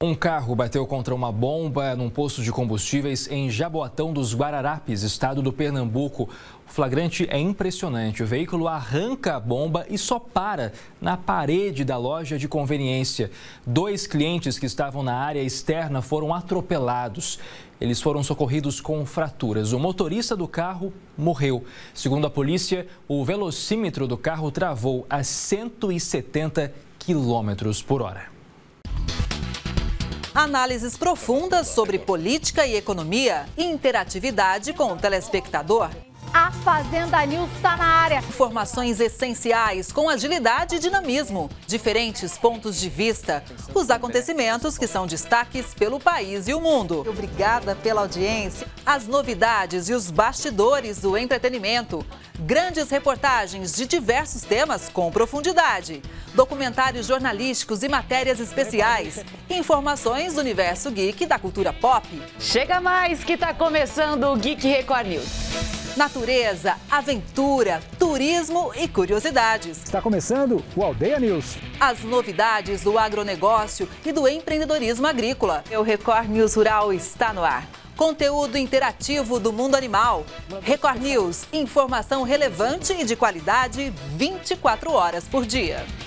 Um carro bateu contra uma bomba num posto de combustíveis em Jaboatão dos Guararapes, estado do Pernambuco. O flagrante é impressionante. O veículo arranca a bomba e só para na parede da loja de conveniência. 2 clientes que estavam na área externa foram atropelados. Eles foram socorridos com fraturas. O motorista do carro morreu. Segundo a polícia, o velocímetro do carro travou a 170 km/h. Análises profundas sobre política e economia e interatividade com o telespectador. A Fazenda News está na área. Informações essenciais com agilidade e dinamismo. Diferentes pontos de vista. Os acontecimentos que são destaques pelo país e o mundo. Obrigada pela audiência. As novidades e os bastidores do entretenimento. Grandes reportagens de diversos temas com profundidade. Documentários jornalísticos e matérias especiais. Informações do universo geek e da cultura pop. Chega mais que está começando o Geek Record News. Natureza, aventura, turismo e curiosidades. Está começando o Aldeia News. As novidades do agronegócio e do empreendedorismo agrícola. O Record News Rural está no ar. Conteúdo interativo do mundo animal. Record News, informação relevante e de qualidade 24 horas por dia.